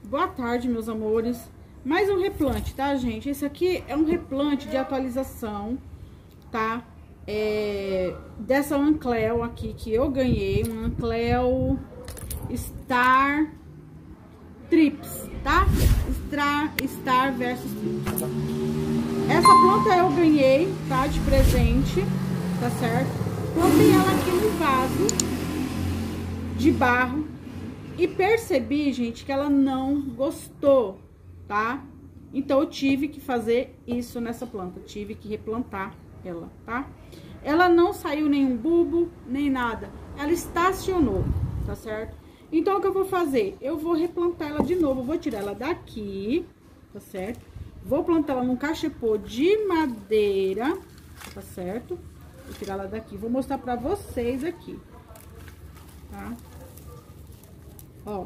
Boa tarde, meus amores. Mais um replante, tá, gente? Esse aqui é um replante de atualização, tá? Dessa Ancleo aqui que eu ganhei, um Ancleo Star Trips, tá? Star versus Trips. Essa planta eu ganhei, tá? De presente, tá certo? Plantei ela aqui no vaso de barro. E percebi, gente, que ela não gostou, tá? Então, eu tive que fazer isso nessa planta. Tive que replantar ela, tá? Ela não saiu nenhum bulbo, nem nada. Ela estacionou, tá certo? Então, o que eu vou fazer? Eu vou replantar ela de novo. Eu vou tirar ela daqui, tá certo? Vou plantar ela num cachepô de madeira, tá certo? Vou tirar ela daqui. Vou mostrar pra vocês aqui, tá? Ó,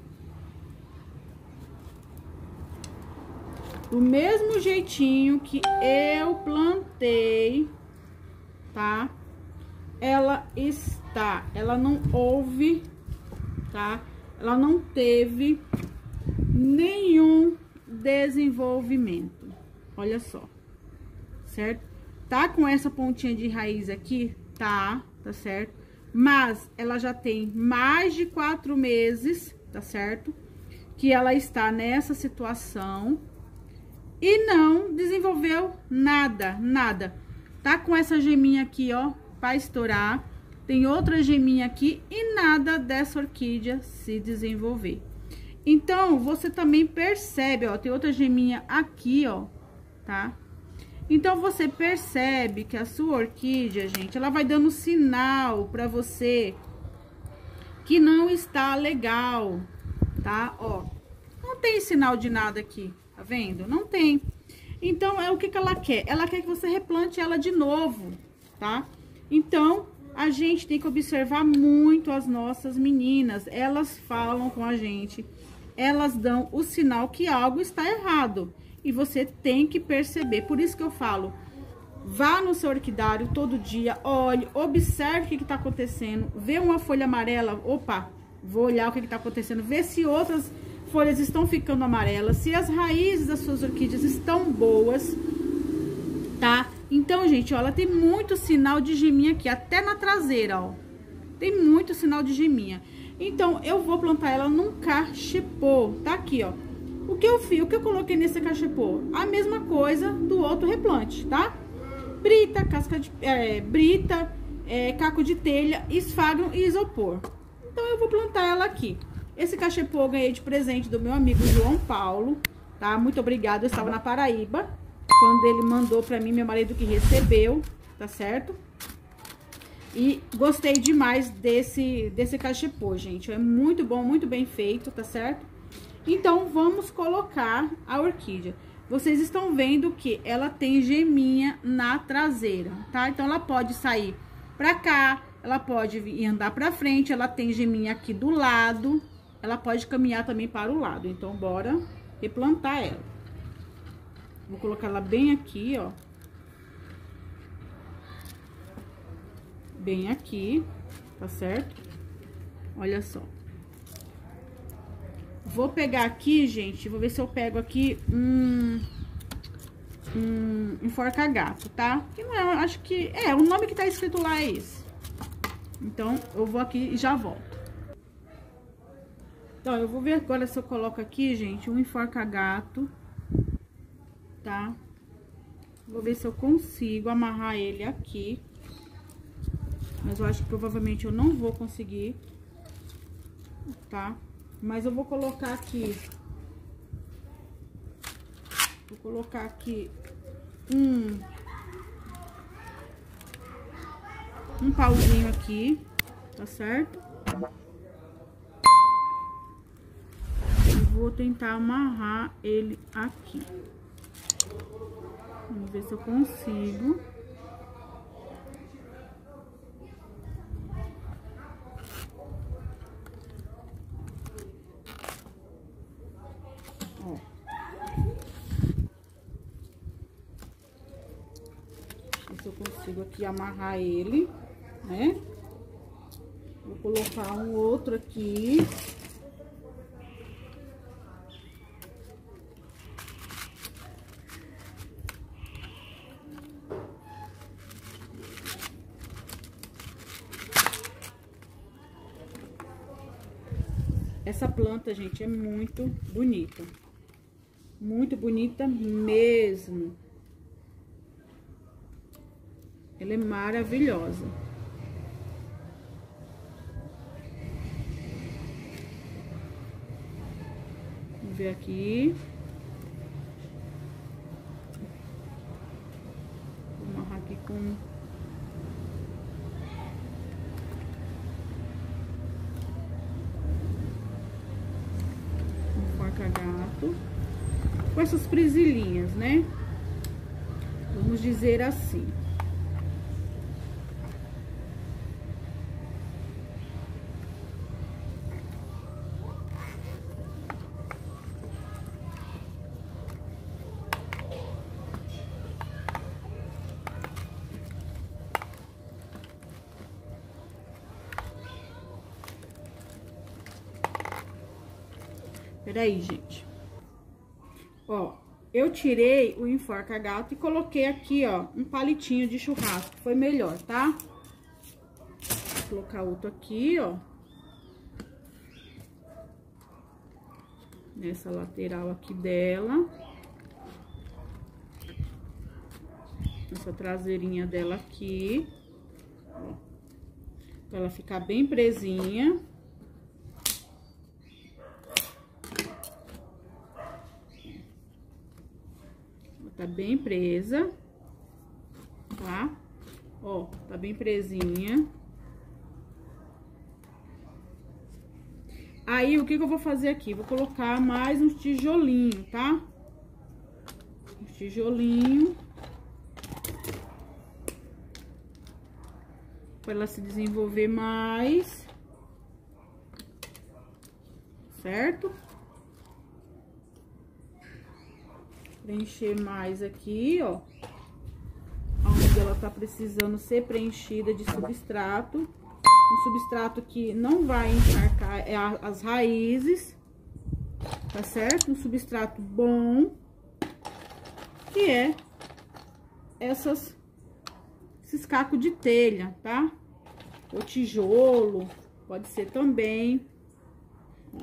do mesmo jeitinho que eu plantei, tá? Ela não houve, tá? Ela não teve nenhum desenvolvimento, olha só, certo? Tá com essa pontinha de raiz aqui, tá certo? Mas ela já tem mais de 4 meses, tá certo? Que ela está nessa situação e não desenvolveu nada. Tá com essa geminha aqui, ó, pra estourar. Tem outra geminha aqui e nada dessa orquídea se desenvolver. Então, você também percebe, ó, tem outra geminha aqui, ó, tá? Então, você percebe que a sua orquídea, gente, ela vai dando sinal pra você que não está legal, tá? Ó, não tem sinal de nada aqui, tá vendo? Não tem. Então, o que ela quer? Ela quer que você replante ela de novo, tá? Então, a gente tem que observar muito as nossas meninas. Elas falam com a gente, elas dão o sinal que algo está errado. E você tem que perceber, por isso que eu falo, vá no seu orquidário todo dia, olhe, observe o que está acontecendo, vê uma folha amarela, opa, vou olhar o que está acontecendo, vê se outras folhas estão ficando amarelas, se as raízes das suas orquídeas estão boas, tá? Então, gente, ó, ela tem muito sinal de geminha aqui, até na traseira, ó, tem muito sinal de geminha. Então, eu vou plantar ela num cachepô, tá aqui, ó. O que eu fiz, o que eu coloquei nesse cachepô? A mesma coisa do outro replante, tá? Brita, caco de telha, esfagno e isopor. Então, eu vou plantar ela aqui. Esse cachepô eu ganhei de presente do meu amigo João Paulo, tá? Muito obrigada, eu estava na Paraíba, quando ele mandou pra mim, meu marido que recebeu, tá certo? E gostei demais desse cachepô, gente. É muito bom, muito bem feito, tá certo? Então, vamos colocar a orquídea. Vocês estão vendo que ela tem geminha na traseira, tá? Então, ela pode sair pra cá, ela pode ir andar pra frente, ela tem geminha aqui do lado, ela pode caminhar também para o lado. Então, bora replantar ela. Vou colocar ela bem aqui, ó. Bem aqui, tá certo? Olha só. Vou pegar aqui, gente, vou ver se eu pego aqui um enforca-gato, tá? Que não é, acho que... o nome que tá escrito lá é esse. Então, eu vou aqui e já volto. Então, eu vou ver agora se eu coloco aqui, gente, um enforca-gato, tá? Vou ver se eu consigo amarrar ele aqui. Mas eu acho que provavelmente eu não vou conseguir, tá? Mas eu vou colocar aqui, um pauzinho aqui, tá certo? E vou tentar amarrar ele aqui. Vamos ver se eu consigo. Se eu consigo aqui amarrar ele, né? Vou colocar um outro aqui. essa planta, gente, é muito bonita. Muito bonita mesmo. Ela é maravilhosa. Vamos ver aqui. Vou amarrar aqui com... um forca-gato. Com essas presilhinhas, né? Vamos dizer assim. Peraí, gente. Ó, eu tirei o enforca-gato e coloquei aqui, ó, um palitinho de churrasco. Foi melhor, tá? Vou colocar outro aqui, ó. Nessa lateral aqui dela. Essa traseirinha dela aqui. Ó. Pra ela ficar bem presinha. Tá bem presa, tá? Ó, tá bem presinha. Aí, o que que eu vou fazer aqui? Vou colocar mais uns tijolinhos, tá? Uns tijolinhos. Pra ela se desenvolver mais. Certo? Preencher mais aqui, ó. Onde ela tá precisando ser preenchida de substrato. Um substrato que não vai encharcar as raízes. Tá certo? Um substrato bom. Que é esses cacos de telha, tá? Ou tijolo, pode ser também. Ó.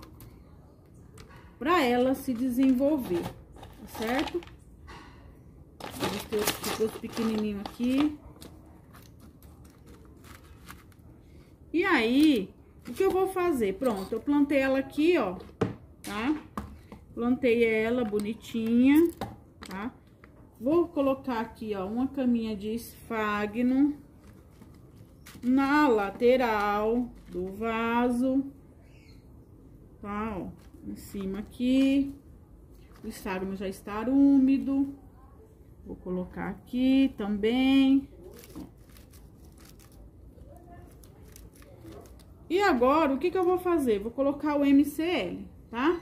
Pra ela se desenvolver. Certo? Vamos ter os pequenininhos aqui. E aí, o que eu vou fazer? Pronto, eu plantei ela aqui, ó, tá? Plantei ela bonitinha, tá? Vou colocar aqui, ó, uma caminha de esfagno na lateral do vaso, tá? Ó, em cima aqui. O esfagno já está úmido. Vou colocar aqui também. E agora, o que que eu vou fazer? Vou colocar o MCL, tá?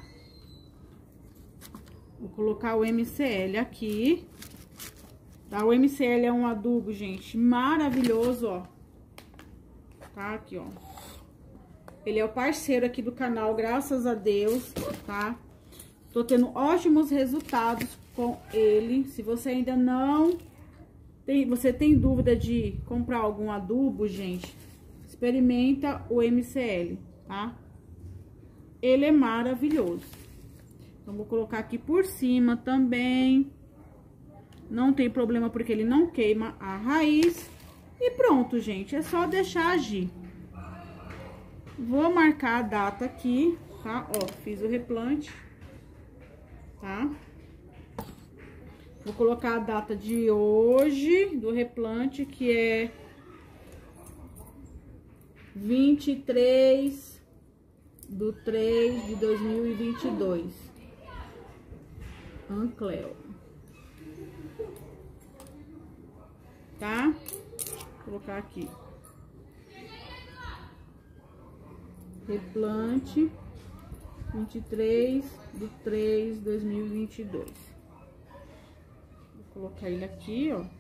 Vou colocar o MCL aqui. Tá? O MCL é um adubo, gente, maravilhoso, ó. Tá? Aqui, ó. Ele é o parceiro aqui do canal, graças a Deus, tá? Tô tendo ótimos resultados com ele. Se você ainda não tem dúvida de comprar algum adubo, gente, experimenta o MCL, tá? Ele é maravilhoso. Então, vou colocar aqui por cima também. Não tem problema porque ele não queima a raiz. E pronto, gente, é só deixar agir. Vou marcar a data aqui, tá? Ó, fiz o replante. Tá? Vou colocar a data de hoje do replante, que é 23/3/2022. Ancleo. Tá? Vou colocar aqui. Replante 23/3/2022. Vou colocar ele aqui, ó.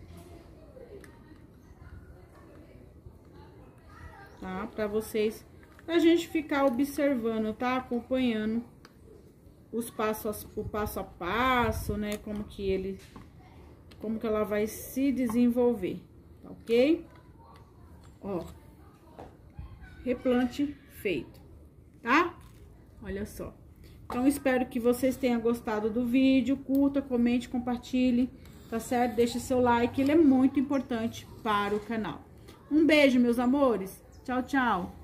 Tá? Pra vocês, pra gente ficar observando, tá? Acompanhando o passo a passo, né? Como que ela vai se desenvolver, tá ok? Ó, replante feito, tá? Olha só. Então, espero que vocês tenham gostado do vídeo. Curta, comente, compartilhe, tá certo? Deixa seu like, ele é muito importante para o canal. Um beijo, meus amores. Tchau, tchau.